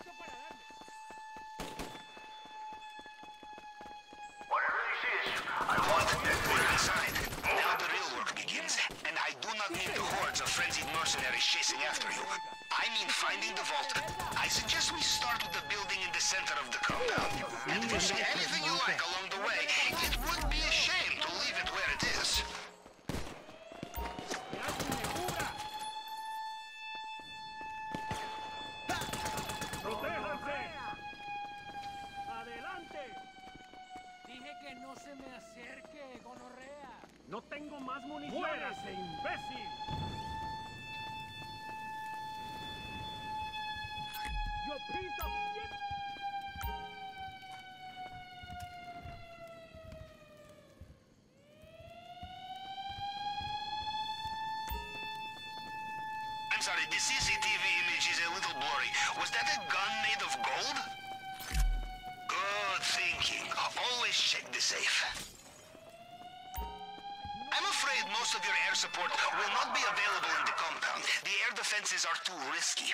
I want that we're inside. Now the real work begins, and I do not mean the hordes of frenzied mercenaries chasing after you. I mean finding the vault. I suggest we start with the building in the center of the compound. And if you see anything you like along the way, it would be a shame to leave it where it is. ¡No tengo más municiones! ¡Muérase, imbécil! ¡You piece of shit! I'm sorry, the CCTV image is a little blurry. Was that a gun made of gold? Good thinking. Always check the safe. I'm afraid most of your air support will not be available in the compound. The air defenses are too risky.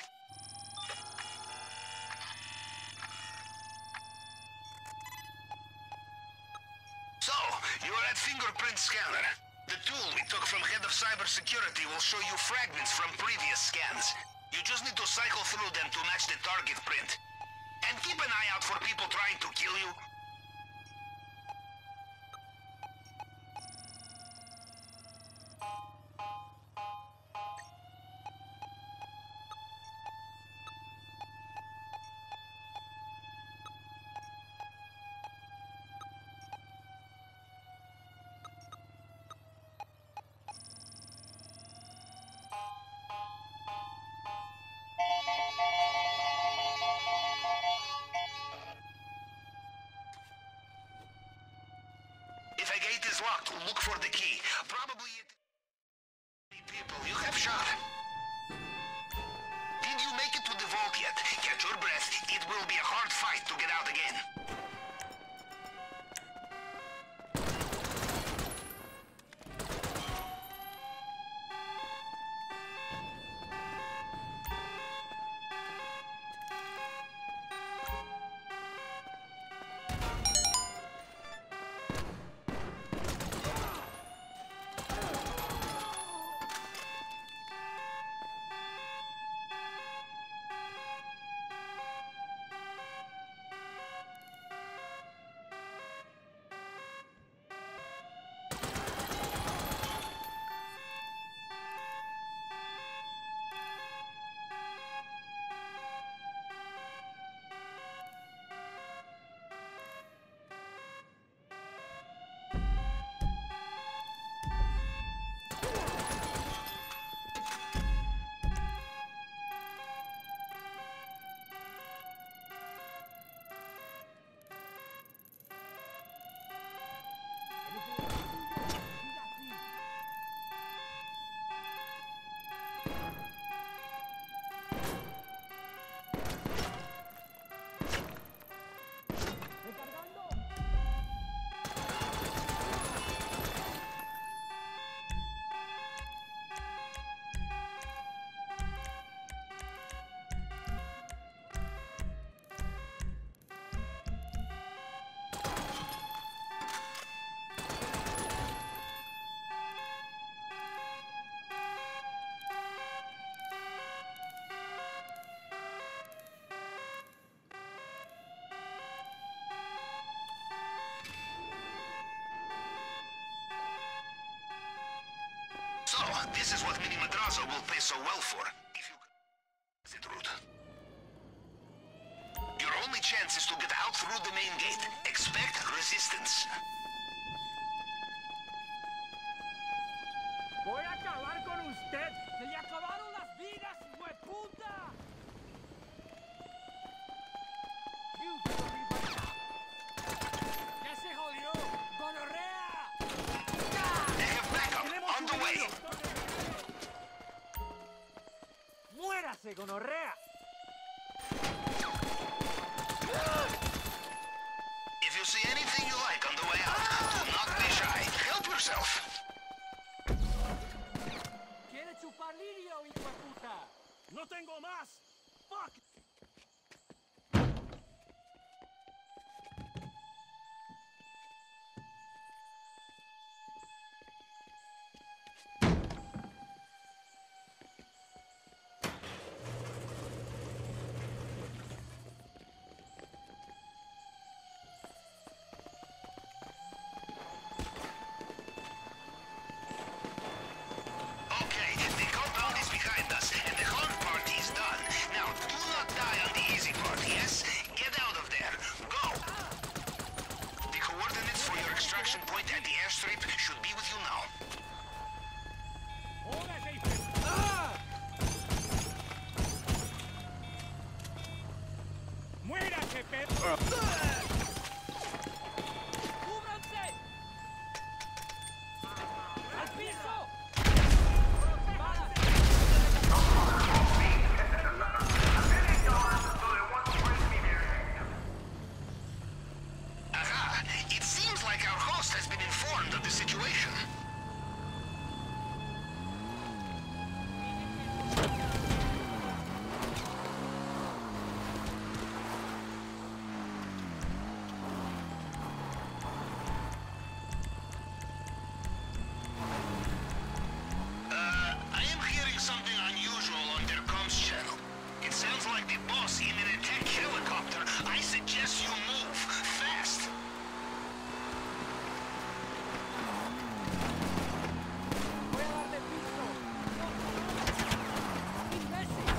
So, you are at Fingerprint Scanner. The tool we took from Head of Cybersecurity will show you fragments from previous scans. You just need to cycle through them to match the target print. And keep an eye out for people trying to kill you. If a gate is locked, look for the key. Probably it... people you have shot. Did you make it to the vault yet? Catch your breath. It will be a hard fight to get out again. So, this is what Mini Madrazo will pay so well for. If you exit route. Your only chance is to get out through the main gate. Expect resistance. ¡Voy a acabar con usted! ¡Se le acabaron las vidas, hueputa! ¡Ya se jodió! ¡Gonorrea! They have backup on the way. ¡Muérase, gonorrea! If you see anything you like on the way out, do not be shy. Help yourself. ¿Quiere chupar lirio, hijo de puta? ¡No tengo más! ¡Fuck! ¡Cúbranse! ¡Al piso! Aha! It seems like our host has been informed of the situation. I am hearing something unusual on their comms channel. It sounds like the boss in an attack helicopter. I suggest you move fast. ¡Voy a darle piso! ¡Imbécil!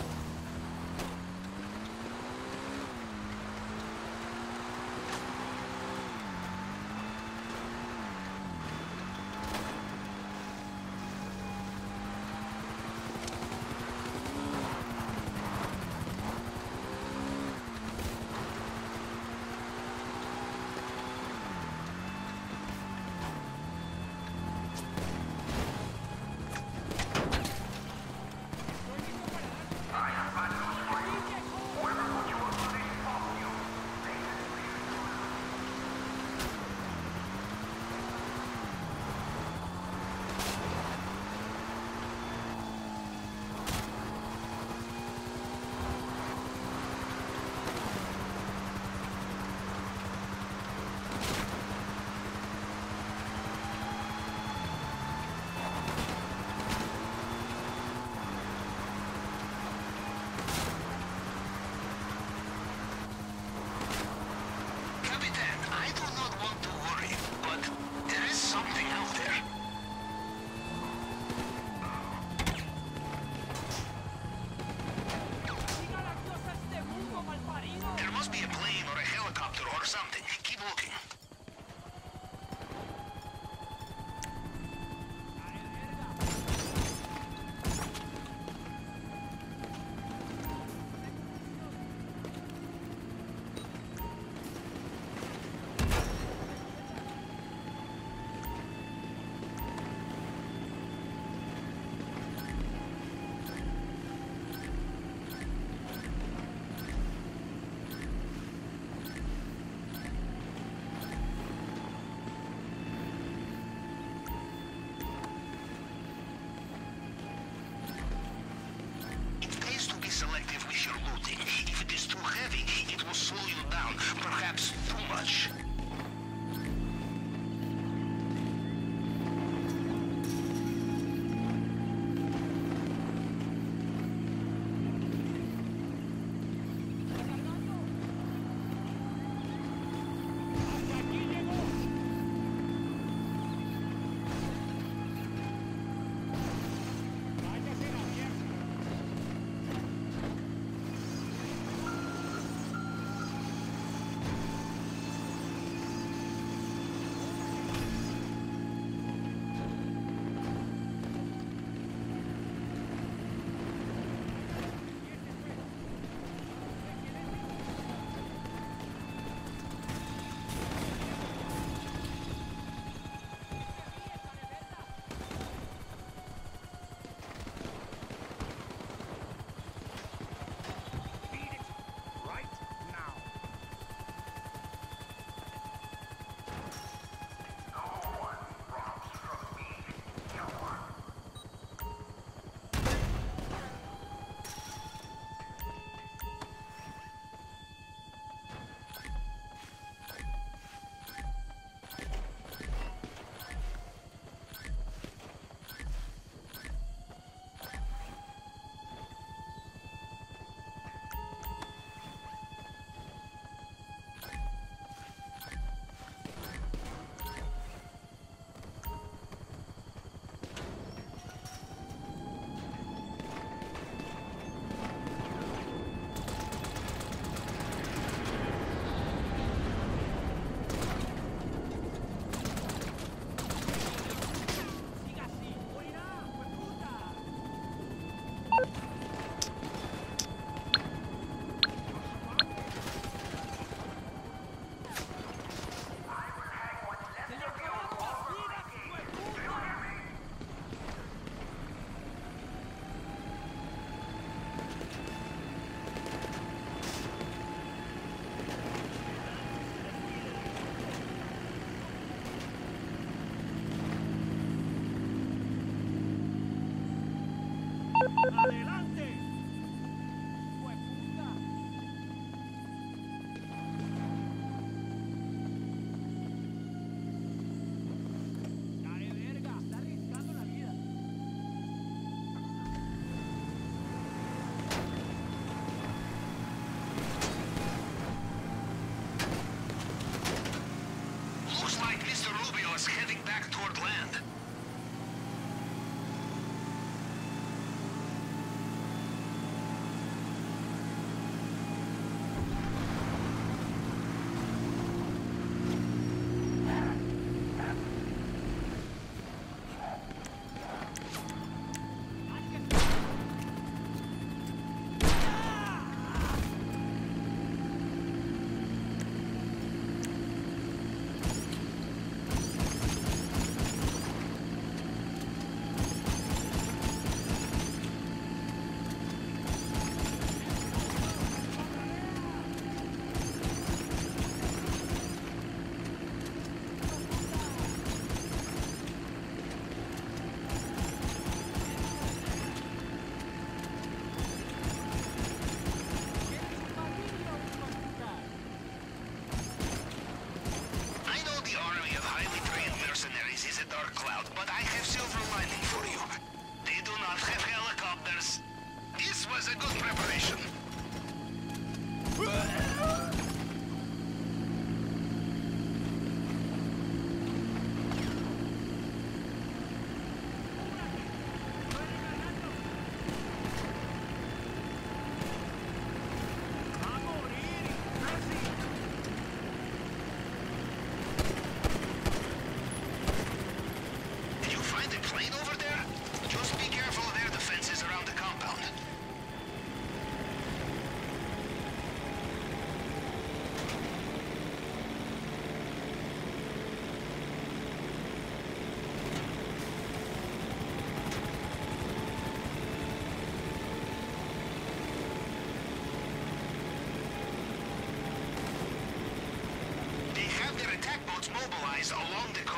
mobilize along the